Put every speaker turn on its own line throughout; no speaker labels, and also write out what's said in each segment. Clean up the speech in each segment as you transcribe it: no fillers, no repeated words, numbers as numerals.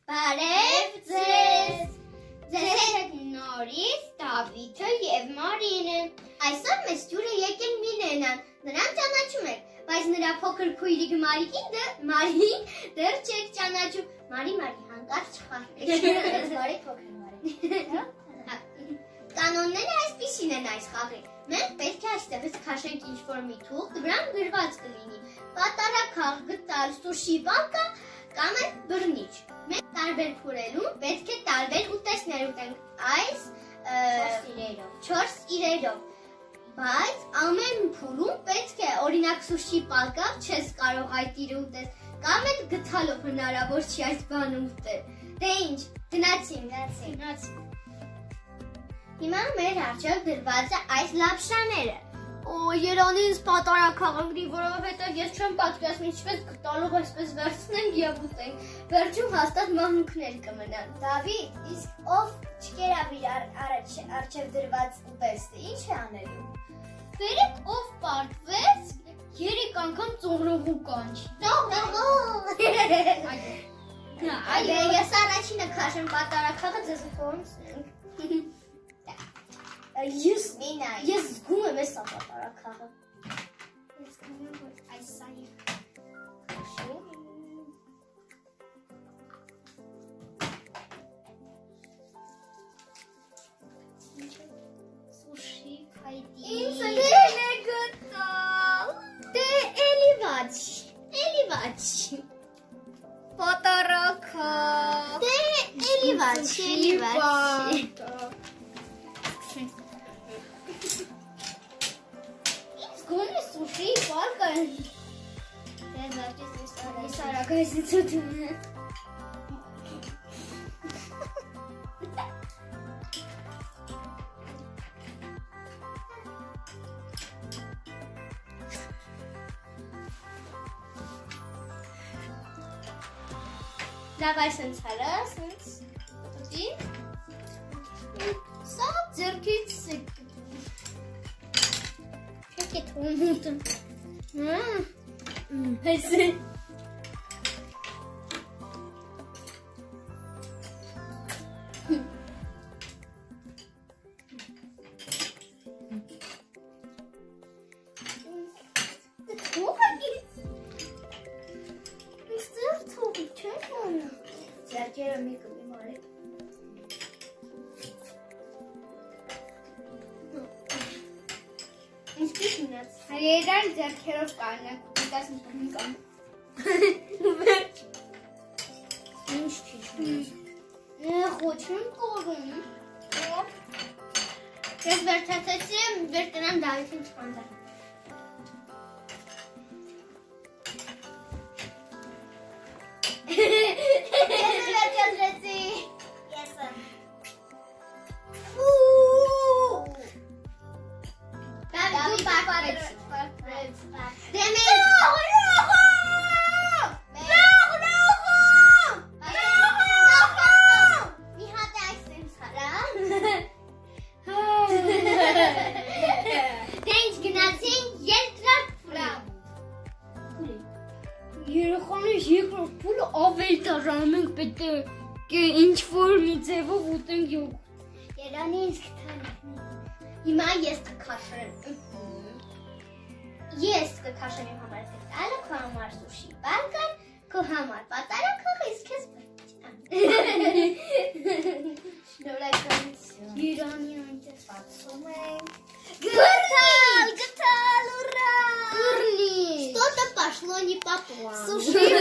Բարև ձեզ։ Ձեզ հետ նորից Դավիթը եւ Մարինը։ Այսօր մեզ ջուրը եկել Միլենան։ Նրան ճանաչում եք, բայց նրա փոքր քույրիկ Մարին դեռ չեք ճանաչում։ Մարի, հանկարծ չխաղեք։ Մարի փոքր Մարի։ Կանոնները այսպիսին են այս խաղի։ Մենք պետք է այստեղից քաշենք ինչ-որ մի թուղթ, դրան գրված կլինի պատարաքաղ, գդալ, սուշիի բանկա կամ էլ բռնիչ։ Մենք տարբեր փորելուն պետք է տարբեր ուտեստներ ուտենք այս 4 իրերով։ Բայց ամեն փուլում պետք է օրինակ սուշիի բանկա չես կարող այդ իրը ուտես, կամ էլ գդալով հնարավոր չի այս բանը ուտել։ Դե ինչ, գնացինք։ Հիմա մեր առջև դրված է այս լապշաները։ Երանի ինձ պատարաքաղ ընկնի, որովհետև ես չեմ պատկերացնում ինչպես գտալով այսպես վերցնենք և ուտենք։ Վերջում հաստատ մահմուկներ կմնան։ Դավիթ, իսկ ով չկերավ իր առջև դրված ուտեստը, ինչ է անելու։ Վերեք ով պարտվեց 3 անգամ ծողրողու կանչի։ Ծողրողու։ Ես առաջինը քաշեմ պատարաքաղը, ձեզ ոնցնենք։ Ես զգում եմ ես պատարաքաղը։ Ես զգում եմ, որ այս սա է քաշում։ Սուշի, փայտիկ։ Ինձ է գտալ։ Դե էլի վաչ։ Պատարաքաղ։ Դե էլի վաչ։ Գոնե սուշիի բանկը։ Ես արագայսից ուտում եմ։ Լավ այսենց հարա, սենց ուտի։ Սա ձերքից Get home. Hadi. Հայերան ձեռքերով կանենք, ուտես նպրին կամ։ Վերջ։ Ինչ չիշում։ Խոչում կորում։ Ես վերջացեցի եմ, վերտնան Դավիթին չպանդար։ Ես վերջացրեցի։ Եսը։ Դավիթ պարպարեց։ Երեխաներ երկրորդ փուլը ավելի դաժանում ենք պետք է ինչ-որ մի ձևով ուտենք յոգուրտ։ Երանի ինձ կթանեք։ Հիմա ես կքաշեմ։ Ես կքաշեմ իմ համար գդալը, քո համար սուշիի բանկան, քո համար պատարաքաղը, իսկ քեզ բռնիչն։ Շնորհակալություն։ Երանի այնտեղ բացում ենք։ Գդալ, ուրա։ Բռնիչ։ Что-то пошло не по плану։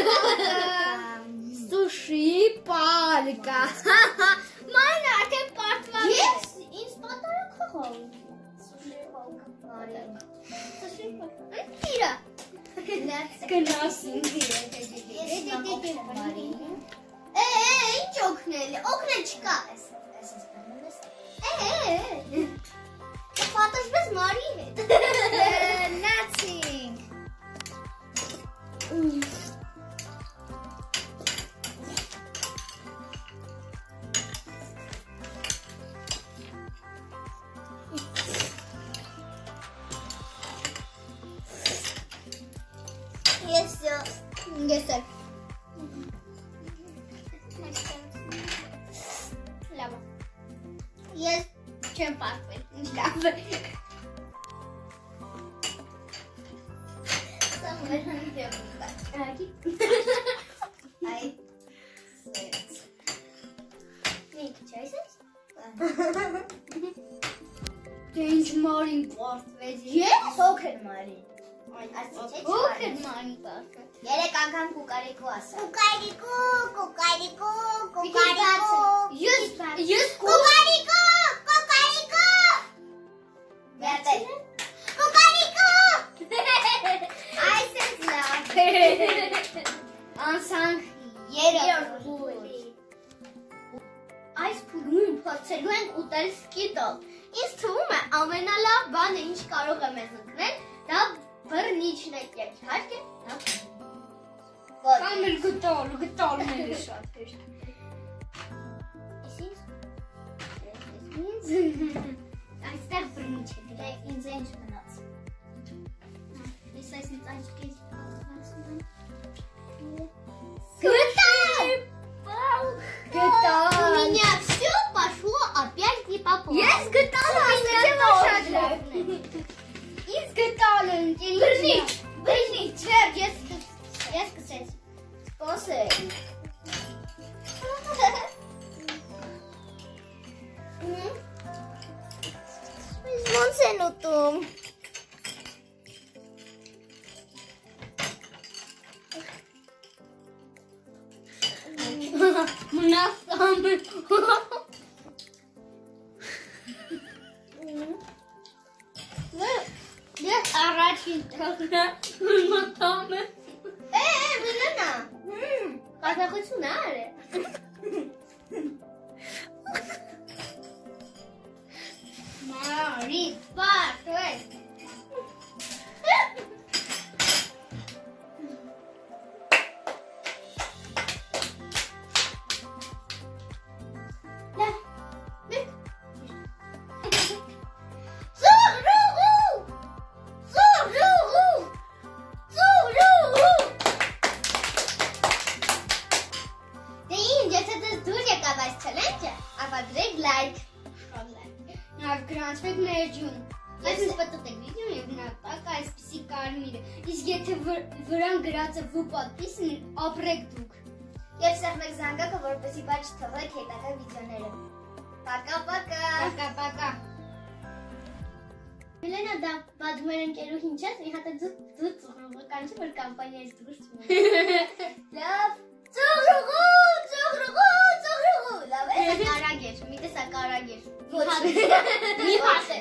Սուշիի բանկա։ Ման արդեն պարտված։ Ես ինձ պատարաքաղ ուտում։ Սուշիի բանկա։ Տիրա։ Գնասին ինչ օգնել է, օգնել չկա պատաշվես Մարի հետ նացինք Yes, sir. Ես չեմ պարտվել, ինչ լավ է։ Սա մերհանի դեպում կա։ Ահագի։ Այ, սեց։ Ինք չայս ես։ Դե ինչ մարին պարտվեց, ես հոքր մարին։ Հոքր մարին պարտվեց։ Երեք անգամ կուկարիկու ասա։ Կուկարիկու, կուկարիկու, կուկարիկու։ Ես կուկարիկու, կուկարիկու։ Վերտել։ Կուկարիկու։ Այս ես լավ։ Անցանք երրորդ փուլի։ Այս փուլում փորձելու ենք ուտել սկիտով։ Ինձ թվում է ամենալավ բանը ինչ կարող է մեզ ընկնել, դա բռնիչն է եւ իհարկե դա կամ էլ գտալն է շատ հեշտ։ Ինձ այստեղ բռնիչ է դրա ինձ ինչ մնաց։ Ես այսից աչքից բացում եմ։ Գտալ։ У меня все пошло опять не по плану. Ես գտալը ասեցի որ շատ լավն է։ Ինձ գտալը ընկերիչ։ Բռնիչ, չէ, ես կսեց։ Սպասեք։ Ոնց են ուտում։ Մնացամ։ Ես առաջին տեղն մտամ եմ։ Մնանա։ Կատախություն արե։ Մարի, պարտվեց։ Գրանցվեք մեջուն, ես ինձ պտտեք վիդեոն և նատակ այսպիսի կարմիր է, իսկ եթե վրան գրած է վու պատպիսն ապրեք դուք։ Եվ սեղմեք զանգակը, որպեսի բաց չթողեք հետագա վիդեոները։ Պակա-պակա։ Պակա-պակա։ Միլենա դա բադում էր ընկերուհին չես, մի հատ է դու ծուղրուղական չէ, որ կամպանիայից դուրս չունի։ Լավ, ծուղրուղու, լավ է, սա կարագ էր, մի տեսա կարագ էր։ Մի հատ